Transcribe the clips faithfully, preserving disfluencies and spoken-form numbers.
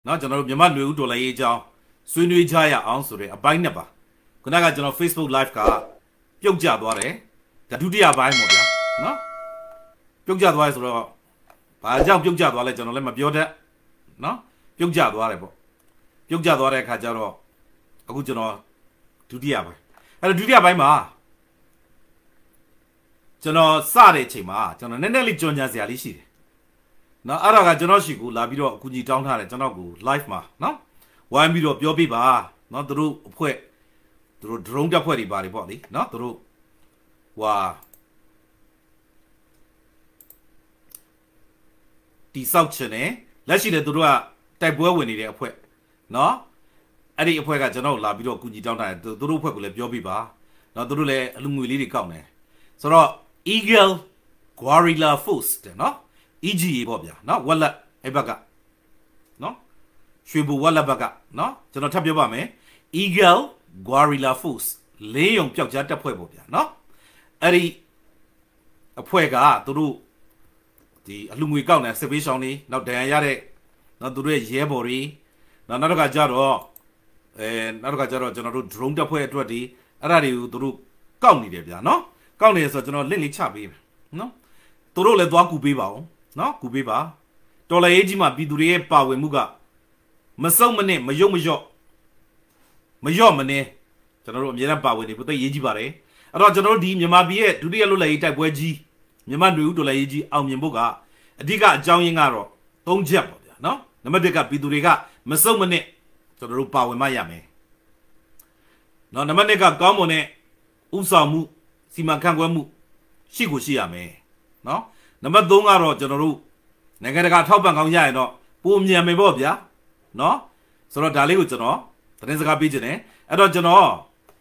နော်ကျွန်တော်တို့မြန်မာလူဦးဒေါ်လာရေးအကြောင်းဆွေးနွေးကြရအောင်ဆိုတဲ့အပိုင်းနဲ့ပါခုနကကျွန်တော် Facebook live ကပြုတ်ကျသွားတယ်ဒါဒုတိယပိုင်းပေါ့ဗျာနော်ပြုတ်ကျသွားရဆိုတော့ဘာကြောင့်ပြုတ်ကျသွားလဲကျွန်တော်လည်းမပြောတတ်နော်ပြုတ်ကျသွားတယ်ပေါ့ပြုတ်ကျသွားတဲ့အခါကျတော့အခုကျွန်တော်ဒုတိယပိုင်းအဲ့တော့ဒုတိယပိုင်းမှာကျွန်တော်စတဲ့အချိန်မှာကျွန်တော်နည်းနည်းလေးကြွညာစရာလေးရှိတယ်နော်အဲ့ဒါကကျွန်တော်ရှိကိုလာပြီးတော့အကူကြီးတောင်းထားတယ်ကျွန်တော်ကို live မှာနော်ဝိုင်းပြီးတော့ပြောပြပါနော်သူတို့အဖွဲ့သူတို့ drone တက်ဖွဲ့တွေပါတယ်ပေါ့လေနော်သူတို့ဟွာတိဆောက်ချင်တယ်လက်ရှိလည်းသူတို့ကတိုက်ပွဲဝင်နေတဲ့အဖွဲ့နော်အဲ့ဒီအဖွဲ့ကကျွန်တော်လာပြီးတော့အကူကြီးတောင်းထားတယ်သူတို့အဖွဲ့ကိုလည်းပြောပြပါနော်သူတို့လည်းအလူငွေလေးတွေကောက်နေဆိုတော့ Eagle Guerrilla Force တဲ့နော် E G A ပေါ့ဗျာနော်ဝက်လက်အဲ့ဘက်ကနော်ရွှေဘူဝက်လက်ဘက်ကနော်ကျွန်တော်ထပ်ပြောပါမယ် Eagle Guerrilla Force လေးယုံပျောက်ကြားတက်ဖွဲ့ပေါ့ဗျာနော်အဲ့ဒီအဖွဲ့ကသူတို့ဒီအလူငွေကောက်နေစစ်ပေးဆောင်နေနောက်ဒဏ်ရာရတဲ့နော်သူတို့ရဲ့ရဲဘော်တွေနော်နောက်တစ်ခါကျတော့အဲနောက်တစ်ခါကျတော့ကျွန်တော်တို့ drone တက်ဖွဲ့အတွက်ဒီအဲ့ဒါတွေကိုသူတို့ကောက်နေတယ်ဗျာနော်ကောက်နေဆိုတော့ကျွန်တော်လင့်လေးချပေးမယ်နော်သူတို့လည်းသွားကူပေးပါဦးနော်ကူပေးပါတော်လည်းရေးကြီးမှာပြည်သူတွေရဲ့ပါဝင်မှုကမစုံမနစ်မယုံမလျော့မလျော့မနေကျွန်တော်တို့အများနဲ့ပါဝင်နေပုတ်ရေးကြီးပါတယ်အဲ့တော့ကျွန်တော်တို့ဒီမြန်မာပြည်ရဲ့ဒုတိယလွတ်လပ်ရေးတိုက်ပွဲကြီးမြန်မာလူဦးတော်လည်းရေးကြီးအောင်မြင်ဖို့ကအဓိကအကြောင်းရင်းကတော့သုံးချက်ပေါ့ဗျာနော်နံပါတ်တစ်ကပြည်သူတွေကမစုံမနစ်ကျွန်တော်တို့ပါဝင်မှရမယ်နော်နံပါတ်နှစ်ကကောင်းမွန်တဲ့ဥဆောင်မှုစီမံခန့်ခွဲမှုရှိကိုရှိရမယ်နော်နံပါတ်သုံးကတော့ကျွန်တော်တို့နိုင်ငံတကာထောက်ပံ့ကောင်းရရင်တော့ပုံမြန်မယ်ပေါ့ဗျာနော်ဆိုတော့ဒါလေးကိုကျွန်တော်သတင်းစကားပေးခြင်းနဲ့အဲ့တော့ကျွန်တော်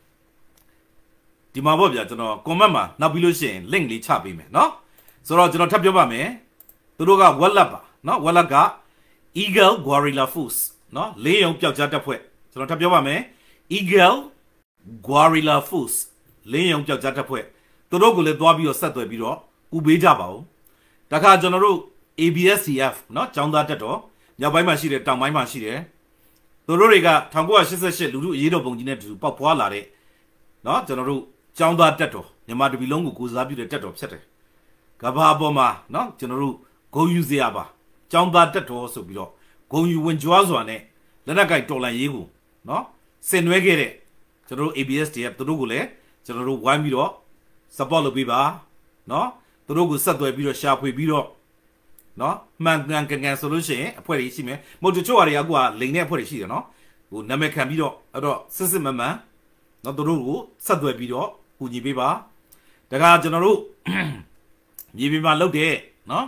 ဒီမှာပေါ့ဗျာကျွန်တော် comment မှာနောက်ပြီးလို့ရှိရင် link လေးချပေးမယ်နော်ဆိုတော့ကျွန်တော်ထပ်ပြောပါမယ်သူတို့က wallet ပါနော် wallet က Eagle Guerrilla Force နော်လေးယုံပျောက်ကြားတက်ဖွဲ့ကျွန်တော်ထပ်ပြောပါမယ် Eagle Guerrilla Force လေးယုံပျောက်ကြားတက်ဖွဲ့သူတို့ကိုလည်းသွားပြီးတော့ဆက်သွယ်ပြီးတော့ဥပေးကြပါဦးတခါကျွန်တော်တို့ A B S C F เนาะចောင်းသားတက်တော့မြောက်ပိုင်းမှာရှိတယ်တောင်ပိုင်းမှာရှိတယ်သူတို့တွေက၁၉၈၈လူထုအရေးတော်ပုံကြီးနဲ့တူပေါက်ဖွာလာတဲ့เนาะကျွန်တော်တို့ចောင်းသားတက်တော့မြန်မာတပီလုံးကိုကိုစားပြုတဲ့တက်တော်ဖြစ်တယ်ကဘာပေါ်မှာเนาะကျွန်တော်တို့ဂုံယူစရာပါចောင်းသားတက်တော်ဆိုပြီးတော့ဂုံယူဝင်ကြွားစွာနဲ့လက်နက်ကိုက်တော်လန်ရေးကိုเนาะဆင်နွှဲခဲ့တဲ့ကျွန်တော်တို့ A B S D F သူတို့ကိုလည်းကျွန်တော်တို့ဝိုင်းပြီးတော့ support လုပ်ပေးပါเนาะသူတို့ကိုဆက်သွယ်ပြီးတော့ရှာဖွေပြီးတော့နော်မှန်ကန်ကန်ကန်ဆိုလို့ရှိရင်အဖွဲ့တွေရှိမယ်မဟုတ်တချို့ဟာတွေကအခုကလိန်တဲ့အဖွဲ့တွေရှိတယ်နော်ဟိုနာမည်ခံပြီးတော့အဲ့တော့စစ်စစ်မှန်မှန်နော်သူတို့ကိုဆက်သွယ်ပြီးတော့ကူညီပေးပါတခါကျွန်တော်တို့မြေပြင်မှာလုပ်တဲ့နော်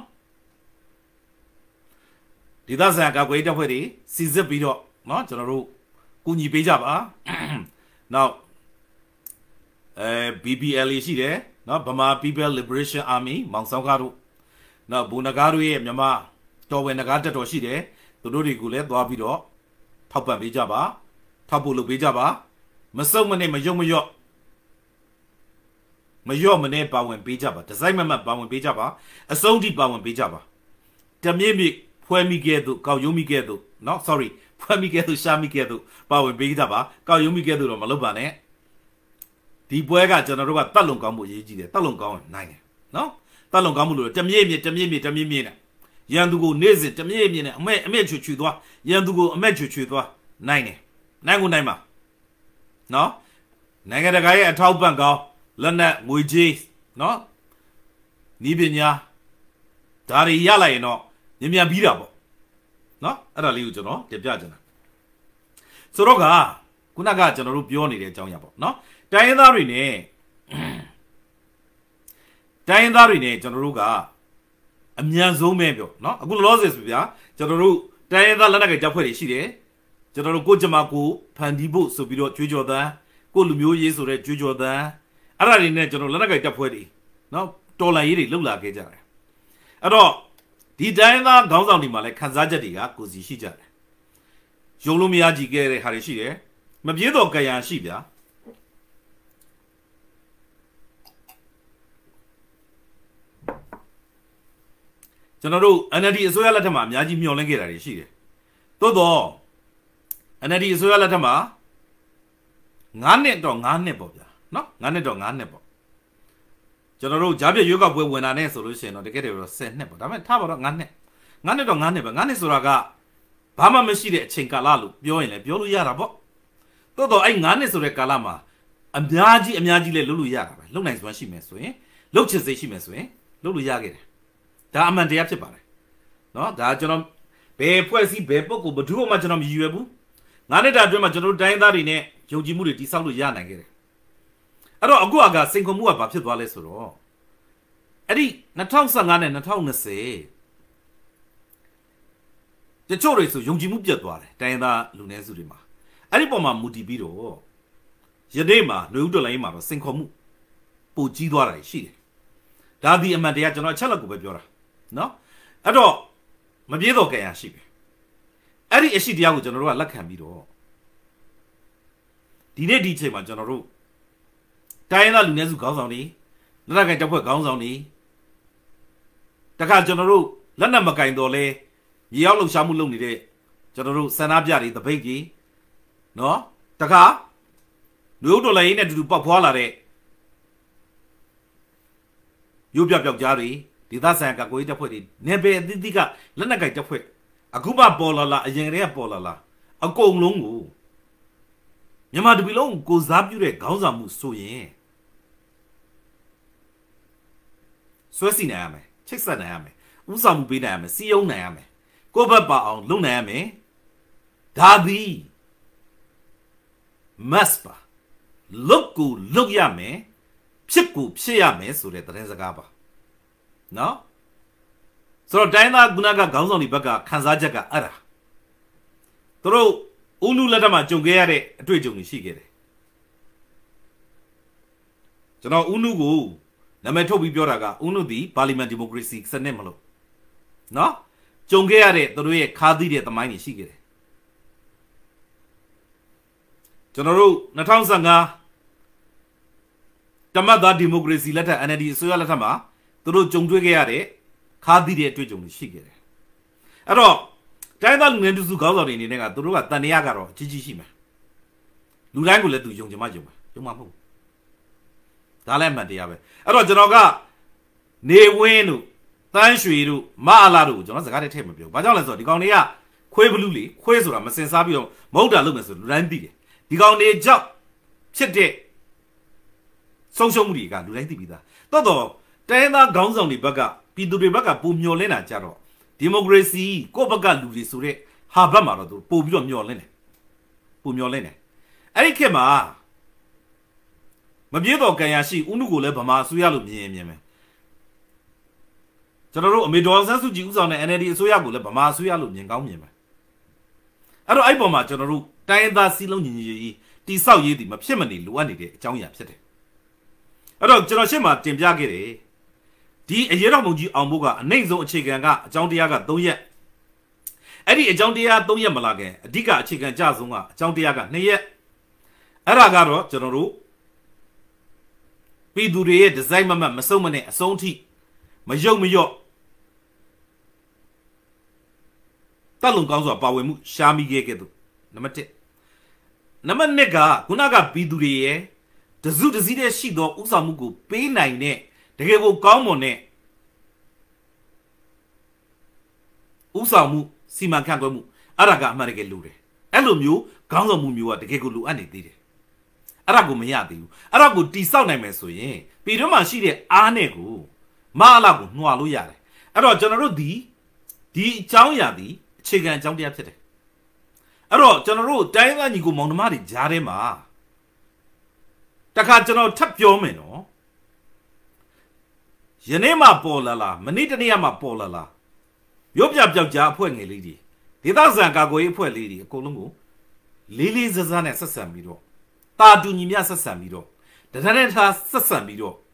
ဒေသဆိုင်ရာကာကွယ်ရေးတပ်ဖွဲ့တွေစီစစ်ပြီးတော့နော်ကျွန်တော်တို့ကူညီပေးကြပါနောက်အဲ B P L ရှိတယ်နော်ဗမာ People Liberation Army မောင်ဆောင်ကားတို့နော်ဘူနဂါတို့ရဲ့မြန်မာတော်ဝင်နဂါတက်တော်ရှိတယ်သူတို့တွေကိုလည်းသွားပြီးတော့ထောက်ပံ့ပေးကြပါထောက်ဖို့လုပ်ပေးကြပါမစုံမနဲ့မယုံမယော့မယော့မနဲ့ပါဝင်ပေးကြပါဒီဇိုင်းမမတ်ပါဝင်ပေးကြပါအစုံထိပါဝင်ပေးကြပါတမြင့်မြင့်ဖွဲမိကဲ့သို့ကောက်ယုံမိကဲ့သို့နော် sorry ဖွဲမိကဲ့သို့ရှာမိကဲ့သို့ပါဝင်ပေးကြပါကောက်ယုံမိကဲ့သို့တော့မလုပ်ပါနဲ့ဒီပွဲကကျွန်တော်တို့ကတတ်လုံကောင်းမှုအရေးကြီးတယ်တတ်လုံကောင်းရင်နိုင်တယ်နော်တတ်လုံကောင်းမှုလို့တမြင့်မြင့်တမြင့်မြင့်တမြင့်မြင့်နဲ့ရန်သူကိုနေ့စဉ်တမြင့်မြင့်နဲ့အမဲအမဲချွချွသွားရန်သူကိုအမဲချွချွသွားနိုင်တယ်နိုင်ကိုနိုင်ပါနော်နိုင်ငံတကာရဲ့အထောက်ပံ့ကောင်းလက်နက်ငွေကြေးနော်ဤပညာဒါတွေရလိုက်ရင်တော့မြင်မြန်ပြီးတာပေါ့နော်အဲ့ဒါလေးကိုကျွန်တော်တင်ပြချင်တာဆိုတော့ကခုနကကျွန်တော်တို့ပြောနေတဲ့အကြောင်းအရာပေါ့နော်တိုင်းရင်းသားတွေနဲ့တိုင်းရင်းသားတွေနဲ့ကျွန်တော်တို့ကအမြန်ဆုံးပဲပြောเนาะအခုလောလောဆယ်ဆိုဗျာကျွန်တော်တို့တိုင်းရင်းသားလက်နက်ကိုင်တပ်ဖွဲ့တွေရှိတယ်ကျွန်တော်တို့ကိုကြမကိုဖန်တီးဖို့ဆိုပြီးတော့ကြွေးကြော်သံကိုလူမျိုးရေးဆိုတဲ့ကြွေးကြော်သံအဲ့ဒါတွေနဲ့ကျွန်တော်လက်နက်ကိုင်တပ်ဖွဲ့တွေเนาะတော်လန်ရေးတွေလှုပ်လာခဲ့ကြတယ်အဲ့တော့ဒီတိုင်းရင်းသားခေါင်းဆောင်တွေမှာလည်းခန်းစားချက်တွေကကိုစီရှိကြတယ်ယုံလို့မရကြည့်ခဲ့တဲ့ဟာတွေရှိတယ်မပြေတော့ကြရန်ရှိဗျာကျွန်တော်တို့ N L D အစိုးရလက်ထက်မှာအများကြီးမျှော်လင့်ခဲ့တာတွေရှိတယ်多多，安那里说要来他妈，俺呢到俺呢不呀，喏，俺呢到俺呢不。ကျွန်တော်တို့ဂျားပြရွေးကောက်ပွဲဝင်လာနေဆိုလို့ရှိရင်တော့တကယ်တော့ဆယ်နှစ်ပေါ့ဒါပေမဲ့ထားပါတော့ငါးနှစ်ငါးနှစ်တော့ငါးနှစ်ပဲငါးနှစ်ဆိုတာကဘာမှမရှိတဲ့အချိန်ကာလလို့ပြောရင်လည်းပြောလို့ရတာပေါ့တိုးတော့အဲ့ငါးနှစ်ဆိုတဲ့ကာလမှာအများကြီးအများကြီးလည်းလုပ်လို့ရတာပဲလုပ်နိုင်စွမ်းရှိမယ်ဆိုရင်လုပ်ချင်စိတ်ရှိမယ်ဆိုရင်လုပ်လို့ရခဲ့တယ်ဒါအမှန်တရားဖြစ်ပါတယ်နော်ဒါကျွန်တော်ဘယ်ဖွဲ့စည်းဘယ်ပုဂ္ဂိုလ်ဘယ်သူမှကျွန်တော်မရည်ရွယ်ဘူးငါးနှစ်တာအတွင်းမှာကျွန်တော်တို့တိုင်းသားတွေနဲ့ယုံကြည်မှုတွေတိစောက်လို့ရနိုင်ခဲ့တယ်အဲ့တော့အခုကစိန်ခေါ်မှုကဘာဖြစ်သွားလဲဆိုတော့အဲ့ဒီ၂၀၁၅နဲ့၂၀၂၀တချို့တွေဆိုယုံကြည်မှုပြတ်သွားတယ်တိုင်းသားလူနည်းစုတွေမှာအဲ့ဒီပုံမှာမူတည်ပြီးတော့ယနေ့မှာလူဦးတော်လိုင်းမှာတော့စိန်ခေါ်မှုပိုကြီးသွားတာရှိတယ်ဒါဒီအမှန်တရားကျွန်တော်အချက်လက်ကိုပဲပြောတာနော်အဲ့တော့မပြေတော့ကြရရှိပဲအဲ့ဒီအရှိတရားကိုကျွန်တော်တို့ကလက်ခံပြီးတော့ဒီနေ့ဒီအချိန်မှာကျွန်တော်တို့တိုင်းသားလူနည်းစုခေါင်းဆောင်တွေလက်နက်ကိုင်တပ်ဖွဲ့ခေါင်းဆောင်တွေတခါကျွန်တော်တို့လက်နက်မကင်တော့လဲရေရောက်လှုပ်ရှားမှုလုပ်နေတဲ့ကျွန်တော်တို့စန္ဒပြတွေတပိတ်ကြီးနော်တခါလူဦးတော်လည်းနဲ့တူတူပေါက်ဖွာလာတဲ့ရုပ်ပြပြောက်ကြားတွေဒေသဆိုင်ကကိုကြီးတပ်ဖွဲ့တွေနေပယ်အသီးသီးကလက်နက်ကိုင်တပ်ဖွဲ့အခုမှပေါ်လာလာအရင်ကတည်းကပေါ်လာလာအကုန်လုံးကိုမြန်မာတပီလုံးကိုစားပြုတဲ့ခေါင်းဆောင်မှုဆိုရင်ဆွဲစီနိုင်ရမယ်ချိတ်ဆက်နိုင်ရမယ်ဥဆောင်မှုပေးနိုင်ရမယ်စီယုံနိုင်ရမယ်ကိုယ့်ဘက်ပါအောင်လုပ်နိုင်ရမယ်ဒါသည် must ပါလုပ်ကိုလုပ်ရမယ်ဖြစ်ကိုဖြစ်ရမယ်ဆိုတဲ့သတင်းစကားပါနော်ဆိုတော့တိုင်းသားကုနာကခေါင်းဆောင်တွေဘက်ကခန်းစားချက်ကအဲ့ဒါသူတို့ဦးနုလက်ထက်မှာကြုံခဲ့ရတဲ့အတွေ့အကြုံတွေရှိခဲ့တယ်ကျွန်တော်ဦးနုကိုနာမည်ထုတ်ပြီးပြောတာကဦးနုသည်ပါလီမန်ဒီမိုကရေစီစနစ်မလို့နော်ကြုံခဲ့ရတဲ့သူတို့ရဲ့ခါးသီးတဲ့သမိုင်းတွေရှိခဲ့တယ်ကျွန်တော်တို့၂၀၁၅တမတ်သားဒီမိုကရေစီလက်ထက် N L D အစိုးရလက်ထက်မှာသူတို့ကြုံတွေ့ခဲ့ရတဲ့ခါးသီးတဲ့အတွေ့အကြုံတွေရှိခဲ့တယ်အဲ့တော့တိုင်းသားလူငယ်စုခေါင်းဆောင်တွေအနေနဲ့ကသူတို့ကတန်တရားကတော့အကြီးကြီးရှိမယ်လူတိုင်းကိုလည်းသူယုံကြည်မှယုံမှာယုံမှာမဟုတ်ဒါလည်းမှန်တရားပဲအဲ့တော့ကျွန်တော်ကနေဝင်းတို့တန်းရွှေတို့မအလာတို့ကျွန်တော်စကားတည်းထည့်မပြောဘာကြောင့်လဲဆိုတော့ဒီကောင်တွေကခွေးဘလူးလေခွေးဆိုတာမစင်စားပြီးတော့မဟုတ်တာလုပ်မယ်ဆိုလူတိုင်းသိတယ်ဒီကောင်တွေကြောက်ဖြစ်တဲ့ဆုံးရှုံးမှုတွေကလူတိုင်းသိပြီးသားတော်တော်တိုင်းသားခေါင်းဆောင်တွေဘက်ကပြည်သူတွေဘက်ကပုံမျောလင်းတာကြတော့ဒီမိုကရေစီကိုယ့်ဘက်ကလူတွေဆိုတဲ့ဟာဘက်မှာတော့သူပို့ပြီးတော့မျောလင်းတယ်ပုံမျောလင်းတယ်အဲ့ဒီခေတ်မှာမပြေတော့ကြံရရှိဦးနုကိုလည်းဗမာအစိုးရလို့မြင်ရင်မြင်မယ်ကျွန်တော်တို့အမေဒေါ်ဆန်းစုကြည်ဦးဆောင်တဲ့ N L D အစိုးရကိုလည်းဗမာအစိုးရလို့မြင်ကောင်းမြင်မယ်အဲ့တော့အဲ့ပေါ်မှာကျွန်တော်တို့တိုင်းသားစီးလုံးညီညီရေးတိဆောက်ရေးဒီမဖြစ်မနေလိုအပ်နေတဲ့အကြောင်းအရာဖြစ်တယ်အဲ့တော့ကျွန်တော်ရှင်းမှာတင်ပြခဲ့တယ်ဒီအရေးတော်ပုံကြီးအောင်ဖို့ကအနိုင်ဆုံးအခြေခံကအကြောင်းတရားက၃ရက်အဲ့ဒီအကြောင်းတရား၃ရက်မလာခင်အဓိကအခြေခံကြဆုံးကအကြောင်းတရားက၂ရက်အဲ့ဒါကတော့ကျွန်တော်တို့ပြည်သူတွေရဲ့ဒီဇိုင်းမမတ်မစုံမနဲ့အဆုံးထိမယုံမလျော့တက်လုံကောင်းစွာပါဝင်မှုရှားမိခဲ့တဲ့သူနံပါတ်၁နံပါတ်၂ကခုနကပြည်သူတွေရဲ့တစုတစည်းတဲ့ရှိသောဥဆောင်မှုကိုပေးနိုင်တဲ့တကယ်ကိုကောင်းမွန်တဲ့ဥဆောင်မှုစီမံခန့်ခွဲမှုအဲ့ဒါကအမှန်တကယ်လိုတယ်အဲ့လိုမျိုးခေါင်းဆောင်မှုမျိုးကတကယ်ကိုလိုအပ်နေသေးတယ်အဲ့ဒါကိုမရသေးဘူးအဲ့ဒါကိုတိဆောက်နိုင်မယ်ဆိုရင်ပြည်တွင်းမှာရှိတဲ့အားနဲ့ကိုမအလာကိုနှွာလို့ရတယ်အဲ့တော့ကျွန်တော်တို့ဒီဒီအကြောင်းအရာဒီအခြေခံအကြောင်းတရားဖြစ်တယ်အဲ့တော့ကျွန်တော်တို့တိုင်းသားညီကိုမောင်နှမတွေကြားထဲမှာတခါကျွန်တော်ထပ်ပြောမယ်နော်ယနေ့မှပေါ်လာလားမနေ့တနေ့မှပေါ်လာလားရုပ်ပြပြောက်ကြားအဖွဲ့ငယ်လေးတွေဒေသစံကာကွယ်ရေးအဖွဲ့လေးတွေအကုန်လုံးကိုလေးလေးစားစားနဲ့ဆက်ဆံပြီးတော့တာတူညီမြဆက်ဆံပြီးတော့တထနဲ့ထားဆက်ဆံပြီးတော့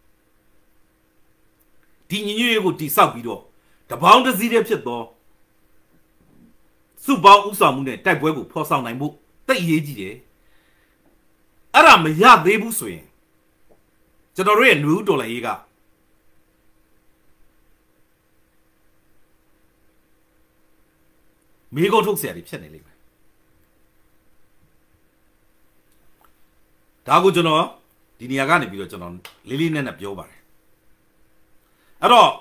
ဒီညီညွတ်ရေးကိုတိဆောက်ပြီးတော့တပေါင်းတစည်းတည်းဖြစ်သောစုပေါင်းဥဆောင်မှုနဲ့တိုက်ပွဲကိုဖော်ဆောင်နိုင်ဖို့တိတ်အရေးကြီးတယ်အဲ့ဒါမရသေးဘူးဆိုရင်ကျွန်တော်တို့ရဲ့လူဦးတော်လှန်ရေးကမေကုန်းထုတ်เสียတွေဖြစ်နေလိမ့်မယ်ဒါကိုကျွန်တော်ဒီနေရာကနေပြီးတော့ကျွန်တော်လေးလေးနက်နက်ပြောပါတယ်အဲ့တော့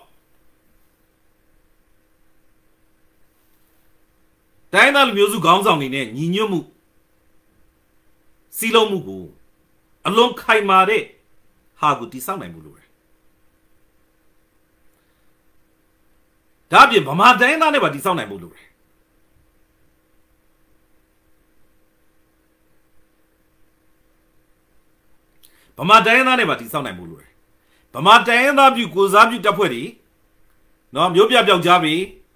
တိုင်းသားလူမျိုးစုခေါင်းဆောင်တွေနဲ့ညီညွတ်မှုစီလုံးမှုကိုအလုံးခိုင်မာတဲ့ဟာကိုတိစောက်နိုင်မှုလို့ရတယ်ဒါပြင်ဗမာတိုင်းသားနဲ့ပါတိစောက်နိုင်မှုလို့ရတယ်ဗမာတိုင်းသားနဲ့ပါတိစောက်နိုင်မှုလို့ရတယ်ဗမာတိုင်းသားပြုကိုစားပြုတပ်ဖွဲ့တွေနော်မျိုးပြပြောက်ကြားပြီ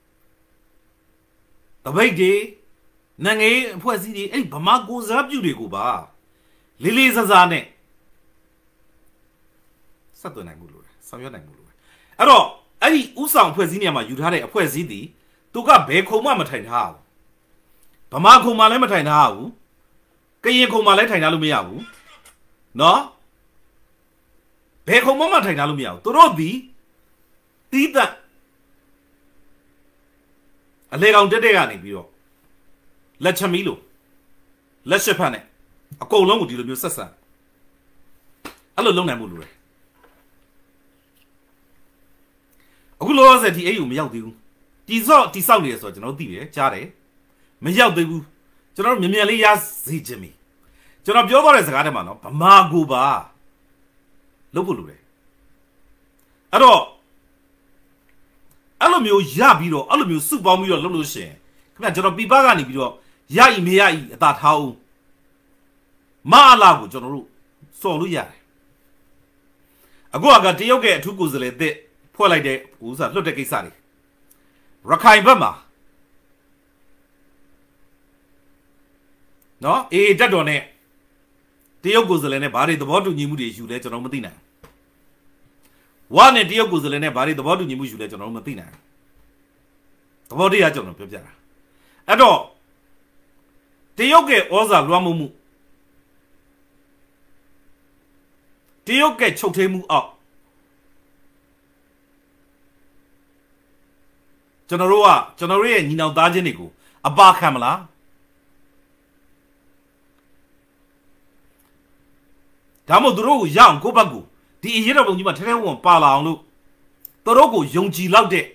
တပိတ်တွေနိုင်ငံရေးအဖွဲ့အစည်းတွေအဲ့ဗမာကိုစားပြုတွေကိုပါလေးလေးစားစားနဲ့ဆက်သွယ်နိုင်မှုလို့ဆောင်ရွက်နိုင်မှုလို့အဲ့တော့အဲ့ဒီဥဆောင်အဖွဲ့အစည်းနေရာမှာယူထားတဲ့အဖွဲ့အစည်းတွေသူကဘယ်ခုံမှမထိုင်ထားဘူးဗမာခုံမှလည်းမထိုင်ထားဘူးကရင်ခုံမှလည်းထိုင်ထားလို့မရဘူးနော်ဘယ်ခုံမှမထိုင်ထားလို့မရဘူးသူတို့ဒီတီးသက်အလေကောင်တက်တဲ့ကနေပြီးတော့လက်ချမီလို့လက်ရှက်ဖတ်နဲ့အကုန်လုံးကိုဒီလိုမျိုးဆက်ဆံအဲ့လိုလုပ်နိုင်မှုလို့လေအခုလောဆယ်ဒီအဲ့ယူမရောက်သေးဘူးတီစော့တီစောက်နေရဆိုတော့ကျွန်တော်သိတယ်ကြားတယ်မရောက်သေးဘူးကျွန်တော်မြင်မြန်လေးရစီခြင်းမီကျွန်တော်ပြောသွားတဲ့စကားထဲမှာနော်ဗမာကိုပါလုပ်ဖို့လိုတယ်အဲ့တော့အဲ့လိုမျိုးရပြီးတော့အဲ့လိုမျိုးစုပေါင်းပြီးတော့လုပ်လို့ရှိရင်ခင်ဗျကျွန်တော်ပြပကနေပြီးတော့ရဤမရဤအသာထားအောင်မအလာကိုကျွန်တော်တို့စော်လို့ရတယ်အခုကတရုတ်ရဲ့အထူးကိုယ်စားလှယ်တဲ့ဖွဲ့လိုက်တဲ့ဥစားလွတ်တဲ့ကိစ္စတွေရခိုင်ဘက်မှာနော်အေးတက်တော်နဲ့တရုတ်ကိုယ်စားလှယ်နဲ့ဘာတွေသဘောတူညီမှုတွေယူလဲကျွန်တော်မသိနိုင်ဝါနဲ့တရုတ်ကိုယ်စားလှယ်နဲ့ဘာတွေသဘောတူညီမှုယူလဲကျွန်တော်မသိနိုင်သဘောတရားကျွန်တော်ပြောပြတာအဲ့တော့တရုတ်ရဲ့ဩဇာလွှမ်းမိုးမှုတရုတ်ရဲ့ချုပ်ထိန်မှုအောက်ကျွန်တော်တို့ကကျွန်တော်တို့ရဲ့ညီနောင်သားချင်းတွေကိုအပါခံမလားဒါမှမဟုတ်သူတို့ကိုရအောင်ကိုယ့်ဘက်ကိုဒီအရေးတော်ပုံကြီးမှာထဲထဲဝင်ပါလာအောင်လို့သူတို့ကိုယုံကြည်လောက်တဲ့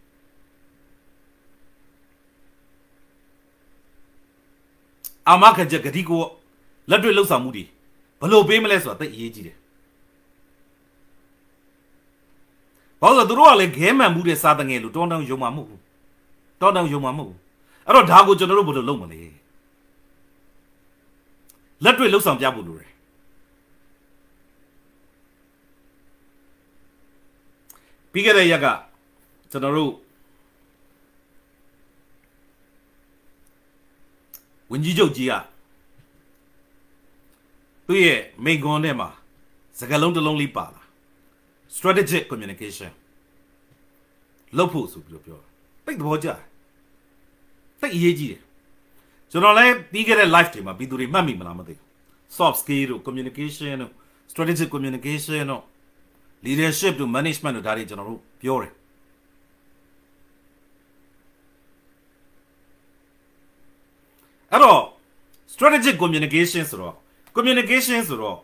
အာမခံချက်ဂတိကိုလက်တွေ့လှုပ်ဆောင်မှုတွေဘယ်လိုပေးမလဲဆိုတာသိအရေးကြီးတယ်ဘာလို့လဲသူတို့ကလည်းခဲမှန်မှုတဲ့စားတငယ်လို့တောင်းတောင်းယုံမှာမဟုတ်ဘူးတောင်းတောင်းယုံမှာမဟုတ်ဘူးအဲ့တော့ဒါကိုကျွန်တော်တို့ဘယ်လိုလုပ်မလဲလက်တွေ့လှုပ်ဆောင်ပြဖို့လိုတယ်ပြီးခဲ့တဲ့ရက်ကကျွန်တော်တို့ဝန်ကြီးချုပ်ကြီးကသူ့ရဲ့မိန့်ခွန်းထဲမှာစကားလုံးတစ်လုံးလေးပါလာ strategic communication လုပ်ဖို့ဆိုပြီးတော့ပြောတာတိတ်သဘောကျတိတ်အရေးကြီးတယ်ကျွန်တော်လည်းပြီးခဲ့တဲ့ live တွေမှာပြီးသူတွေမှတ်မိမလားမသိဘူး soft skill တို့ communication တို့ strategic communication တို့ leadership တို့ management တို့ဒါတွေကျွန်တော်တို့ပြောတယ်အဲ့တော့ strategic communication ဆိုတော့ communication ဆိုတော့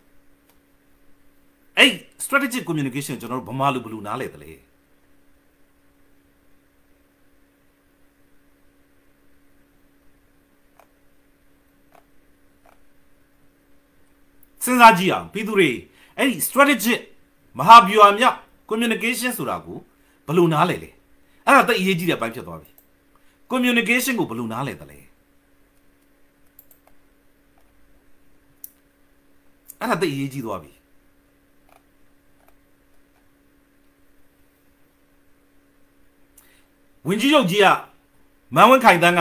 အဲ့ strategic communication ကျွန်တော်တို့ဗမာလူဘလူနားလေတယ်လေစဉ်းစားကြည့်အောင်ပြည်သူတွေအဲ့ဒီ strategic မဟာဗျူဟာမြောက် communication ဆိုတာကိုဘယ်လိုနားလဲလဲအဲ့ဒါတိတ်အရေးကြီးတဲ့အပိုင်းဖြစ်သွားပြီ communication ကိုဘယ်လိုနားလဲတယ်လဲအဲ့ဒါတိတ်အရေးကြီးသွားပြီဝင်ကြီးချုပ်ကြီးကမန်ဝင်းခိုင်တန်းက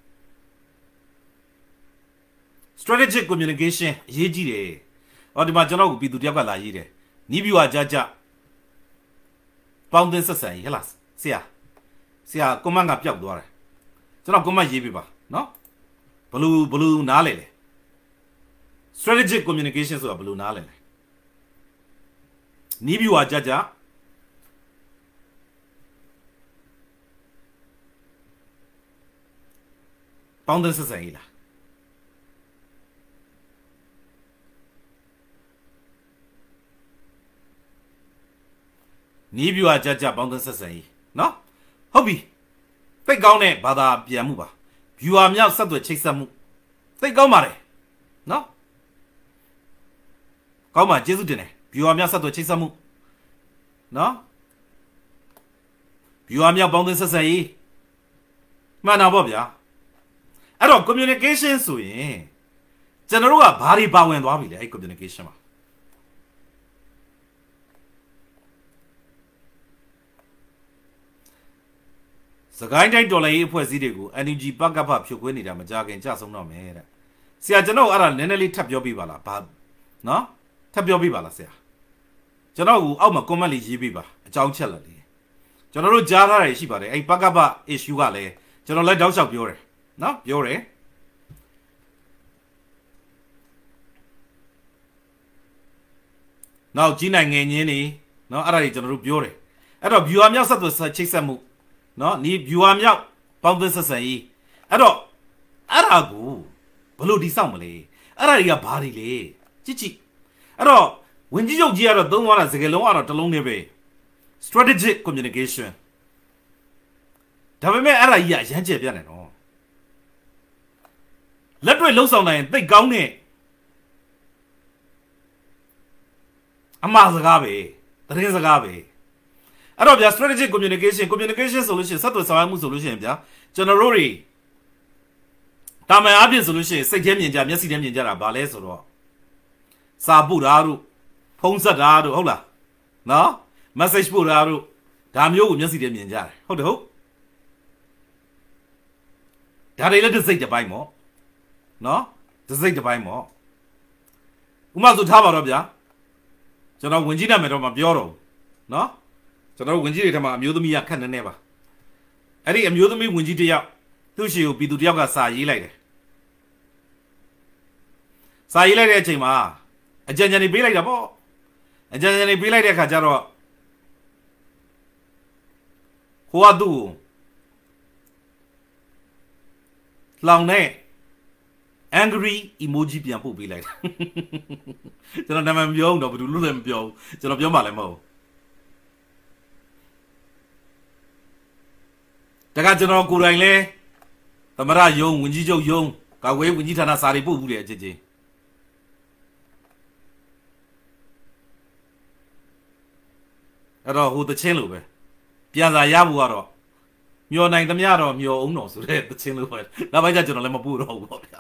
strategic communication အရေးကြီးတယ်ဟောဒီမှာကျွန်တော်ကိုပြည်သူတယောက်ကလာရေးတယ်နီးပြူဟာကြကြပေါင်းသင်းဆက်ဆံရေးဟဲ့လားဆရာဆရာကွန်မန့်ကပျောက်သွားတယ်ကျွန်တော်ကွန်မန့်ရေးပြပါနော်ဘလူးဘလူးနားလေလေ strategic communication ဆိုတာဘလူးနားလေလေနီးပြူဟာကြကြပေါင်းသင်းဆက်ဆံရေးလားနီးပြွာကြကြပေါင်းသင်းဆက်ဆံရေးနော်ဟုတ်ပြီသိကောင်းတဲ့ဘာသာပြန်မှုပါဗျူဟာမြောက်ဆက်သွယ်ချိတ်ဆက်မှုသိကောင်းပါတယ်နော်ကောင်းပါကျေးဇူးတင်တယ်ဗျူဟာမြောက်ဆက်သွယ်ချိတ်ဆက်မှုနော်ဗျူဟာမြောက်ပေါင်းသင်းဆက်ဆံရေးမှန်တာပေါ့ဗျာအဲ့တော့ communication ဆိုရင်ကျွန်တော်တို့ကဘာတွေပါဝင်သွားပြီလဲအဲ့ communication မှာစကိုင်းတိုင်းတော်လှန်ရေးအဖွဲ့အစည်းတွေကို N U G ပကဖဖြိုခွင်းနေတာမကြခင်ကြဆုံးတော့မယ်တဲ့ဆရာကျွန်တော်အဲ့ဒါနည်းနည်းလေးထပ်ပြောပြပါလားဘာနော်ထပ်ပြောပြပါလားဆရာကျွန်တော်ကအောက်မှာ comment လေးရေးပြပါအကြောင်းချက်လက်လေးကျွန်တော်တို့ကြားထားရရှိပါတယ်အဲ့ပကဖ issue ကလည်းကျွန်တော်လည်းတောက်လျှောက်ပြောတယ်နော်ပြောတယ်နောက်ကြီးနိုင်ငယ်ချင်းနေနော်အဲ့ဒါတွေကျွန်တော်တို့ပြောတယ်အဲ့တော့ viewer မြောက်ဆက်သွယ်ချိတ်ဆက်မှုနော်ဒီ viewer မြောက်ပေါင်းသင်းဆက်ဆံရေးအဲ့တော့အဲ့ဒါကိုဘလို့ဒီစောင့်မလဲအဲ့ဒါတွေကဘာတွေလဲကြည့်ကြည့်အဲ့တော့ဝင်ကြီးချုပ်ကြီးကတော့သုံးသွားတာစကားလုံးကတော့တစ်လုံးနဲ့ပဲ strategic communication ဒါပေမဲ့အဲ့ဒါကြီးကအရန်ကျယ်ပြတ်နေတော့လက်တွေ့လှုပ်ဆောင်နိုင်ရင်သိကောင်းတဲ့အမှားစကားပဲသတင်းစကားပဲအဲ့တော့ဗျာ strategic communication communication solution ဆက်သွယ်ဆောင်ရွက်မှုဆိုလို့ရှိရင်ဗျာကျွန်တော်တို့တွေတာမန်အပြင်ဆိုလို့ရှိရင်စိတ်ထဲမြင်ကြမျက်စိထဲမြင်ကြတာဘာလဲဆိုတော့စာပို့တာတို့ဖုန်းဆက်တာတို့ဟုတ်လားနော် message ပို့တာတို့ဒါမျိုးကိုမျက်စိထဲမြင်ကြတယ်ဟုတ်တယ်ဟုတ်ဒါတွေလည်းတစ်စိတ်တစ်ပိုင်းပေါ့နော်တစ်စိတ်တစ်ပိုင်းပေါ့ဥမာဆိုထားပါတော့ဗျာကျွန်တော်ဝင်ကြီးနာမည်တော့မပြောတော့ဘူးနော်ကျွန်တော်ဝင်ကြီးတွေထက်မှအမျိုးသမီးကခက်နေနေပါအဲ့ဒီအမျိုးသမီးဝင်ကြီးတယောက်သူ့ရှိကိုပြည်သူတယောက်ကစာရေးလိုက်တယ်စာရေးလိုက်တဲ့အချိန်မှာအကြံဉာဏ်တွေပေးလိုက်တာပေါ့အကြံဉာဏ်တွေပေးလိုက်တဲ့အခါကျတော့ဟိုကသူ့ကိုလောင်နဲ့ angry emoji ပြန်ပို့ပေးလိုက်တာကျွန်တော်နာမည်မပြောဘူးတော့ဘယ်သူလို့လည်းမပြောဘူးကျွန်တော်ပြောမှလည်းမဟုတ်တခါကျွန်တော်ကိုယ်တိုင်လဲသမရယုံဝင်ကြီးချုပ်ယုံကာဝေးဝင်ကြီးဌာနစာတွေပို့ဘူးလေအချင်းချင်းအဲ့တော့ဟိုတချင်းလိုပဲပြန်စာရဖို့ကတော့မျောနိုင်သမျှတော့မျောအောင်တော့ဆိုတဲ့တချင်းလိုပဲနောက်ပိုင်းကျကျွန်တော်လည်းမပို့တော့ဘူးပေါ့ဗျာ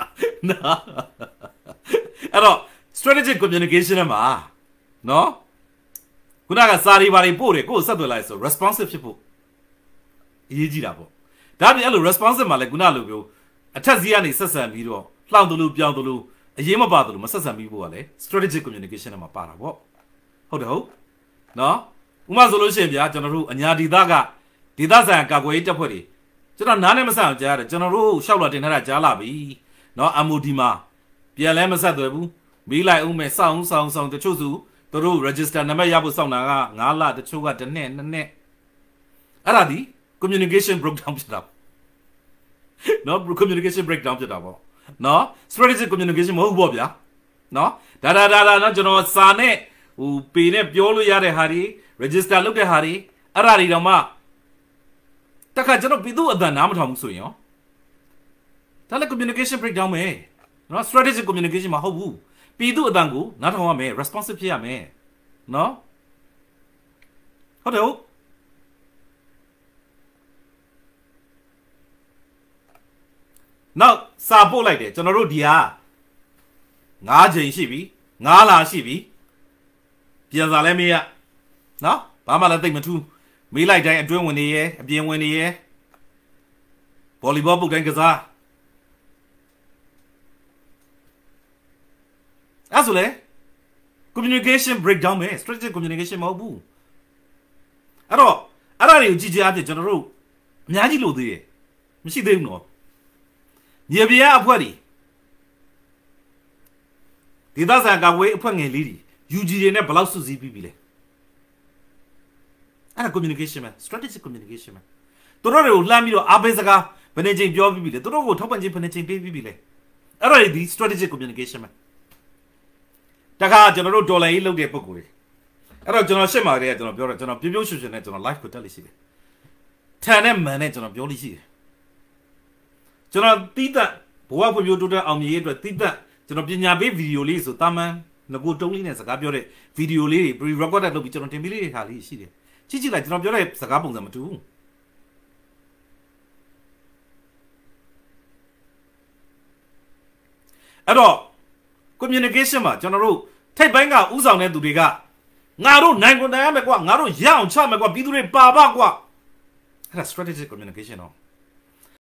အဲ့တော့ strategic communication မှာနော်ခုနကစာရီပါတွေပို့တယ်ကိုယ်ဆက်သွယ်လိုက်ဆို responsive ဖြစ်ဖို့အရေးကြီးတာပေါ့ဒါပြင်အဲ့လို responsive မှာလည်းခုနလိုမျိုးအထက်စီးကနေဆက်ဆံပြီးတော့လှောင်တလူပြောင်းတလူအရေးမပါတလူမဆက်ဆံပြီးဖို့ကလည်း strategic communication မှာပါတာပေါ့ဟုတ်တယ်ဟုတ်နော်ဥပမာဆိုလို့ရှိရင်ဗျာကျွန်တော်တို့အညာဒေသကဒေသဆိုင်ကာကွယ်ရေးတပ်ဖွဲ့တွေကျွန်တော်နားနဲ့မဆက်အောင်ကြားရတယ်ကျွန်တော်တို့ရှောက်လာတင်ထားတာကြားလာပြီနော် M O D မှာပြန်လဲမဆက်သွယ်ဘူးမေးလိုက်အောင်မယ်စောင်းစောင်းစောင်းတချို့စုသူတို့ register နံပါတ်ရဖို့စောင့်တာကငါးလတချို့ကတစ်နှစ်နှစ်နှစ်အဲ့ဒါဒီ communication breakdown ဖြစ်တာနော် communication breakdown ဖြစ်တာပေါ့နော် strategic communication မဟုတ်ဘူးပေါ့ဗျာနော်ဒါဒါဒါဒါနော်ကျွန်တော်စာနဲ့ဟိုပေနဲ့ပြောလို့ရတဲ့ဟာတွေ register လုပ်တဲ့ဟာတွေအဲ့ဒါတွေတော့မှတခါကျွန်တော်ပြည်သူအသံနားမထောင်ဘူးဆိုရင်ရောဒါလည်း communication breakdown ပဲနော် strategic communication မဟုတ်ဘူးပြည်သူအသံကိုနားထောင်ရမယ် responsive ဖြစ်ရမယ်နော်ဟုတ်တယ်ဟုတ်နောက်စာပို့လိုက်တယ်ကျွန်တော်တို့ဒီဟာငါးချိန်ရှိပြီငါးလာရှိပြီပြန်စာလဲမေးရနော်ဘာမှလည်းသိမထူးမေးလိုက်တိုင်းအတွင်းဝင်နေရဲအပြင်ဝင်နေရဲဗော်လီဘောပုတ်တိုင်းကစားအဲ့ဆိုလေ communication breakdown ပဲ strategic communication မဟုတ်ဘူးအဲ့တော့အဲ့ဒါတွေကိုကြည့်ကြအဖြစ်ကျွန်တော်တို့အများကြီးလို့သေးတယ်မရှိသေးဘူးနော်မြေပြားအဖွဲ့တွေဒေသဆိုင်ကာကွယ်အဖွဲ့ငယ်လေးတွေ U G တွေနဲ့ဘယ်လောက်စုစည်းပြီးပြီလဲအဲ့ဒါ communication ပဲ strategic communication ပဲတို့တို့တွေကိုလှမ်းပြီးတော့အားပေးစကားဘယ်နေချင်းပြောပြီးပြီလေသူတို့ကိုထောက်ပံ့ခြင်းဘယ်နေချင်းပေးပြီးပြီလေအဲ့ဒါဒီ strategic communication ပဲတခါကျွန်တော်တို့ဒေါ်လာကြီးလုပ်တဲ့ပုံကိုယ်တွေအဲ့တော့ကျွန်တော်ရှင်းပါတယ်ကျွန်တော်ပြောတော့ကျွန်တော်ပြပြရွှွှွှနဲ့ကျွန်တော် live ကိုတက်လိမ့်ရှိတယ်ထန်နဲ့မန်နဲ့ကျွန်တော်ပြောလိမ့်ရှိတယ်ကျွန်တော်တီးတက်ဘဝဖွံ့ဖြိုးတိုးတက်အောင်မြင်ရေးအတွက်တီးတက်ကျွန်တော်ပညာပေးဗီဒီယိုလေးဆိုတာမန်ငကိုတုံးလေးနဲ့စကားပြောတဲ့ဗီဒီယိုလေးတွေ pre recorded လုပ်ပြီးကျွန်တော်တင်ပေးလေးထားလေးရှိတယ်ကြည့်ကြည့်လိုက်ကျွန်တော်ပြောတဲ့စကားပုံစံမတူဘူးအဲ့တော့ communication မှာကျွန်တော်တို့ထိပ်ပိုင်းကဥဆောင်တဲ့သူတွေကငါတို့နိုင်ကုန်နိုင်ရမယ်ကွာငါတို့ရအောင်ချမယ်ကွာပြည်သူတွေပါပါကွာအဲ့ဒါ strategic communication တော့